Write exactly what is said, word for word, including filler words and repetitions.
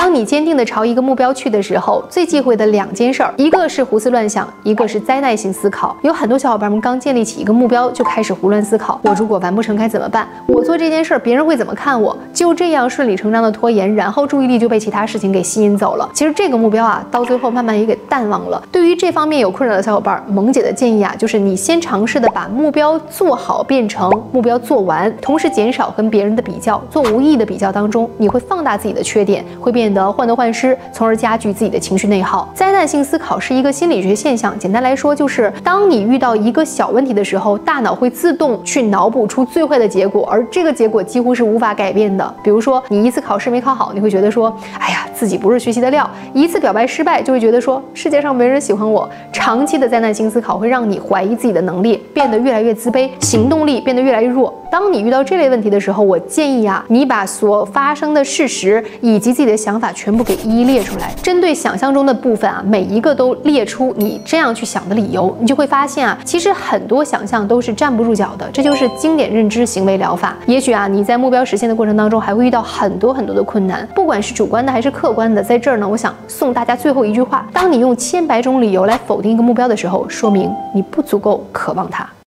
当你坚定地朝一个目标去的时候，最忌讳的两件事儿，一个是胡思乱想，一个是灾难性思考。有很多小伙伴们刚建立起一个目标，就开始胡乱思考：我如果完不成该怎么办？我做这件事儿，别人会怎么看我？就这样顺理成章的拖延，然后注意力就被其他事情给吸引走了。其实这个目标啊，到最后慢慢也给淡忘了。对于这方面有困扰的小伙伴，萌姐的建议啊，就是你先尝试的把目标做好，变成目标做完，同时减少跟别人的比较，做无意义的比较当中，你会放大自己的缺点，会变得患得患失，从而加剧自己的情绪内耗。灾难性思考是一个心理学现象，简单来说就是当你遇到一个小问题的时候，大脑会自动去脑补出最坏的结果，而这个结果几乎是无法改变的。比如说你一次考试没考好，你会觉得说，哎呀，自己不是学习的料；一次表白失败，就会觉得说世界上没人喜欢我。长期的灾难性思考会让你怀疑自己的能力，变得越来越自卑，行动力变得越来越弱。当你遇到这类问题的时候，我建议啊，你把所发生的事实以及自己的想法全部给一一列出来，针对想象中的部分啊，每一个都列出你这样去想的理由，你就会发现啊，其实很多想象都是站不住脚的，这就是经典认知行为疗法。也许啊，你在目标实现的过程当中还会遇到很多很多的困难，不管是主观的还是客观的。在这儿呢，我想送大家最后一句话：当你用千百种理由来否定一个目标的时候，说明你不足够渴望它。